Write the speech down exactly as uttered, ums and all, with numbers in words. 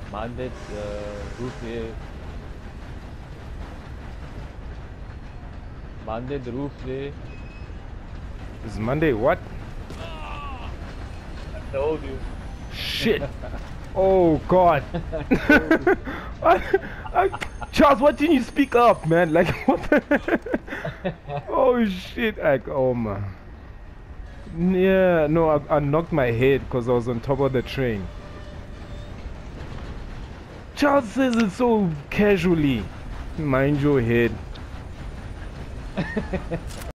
Monday, uh, roof there. Monday, the roof there. Is Monday what? I told you. Shit. Oh God. I, I, Charles, why didn't you speak up, man? Like what? The oh shit! Like oh man. Yeah, no, I, I knocked my head because I was on top of the train. Charles says it so casually. Mind your head.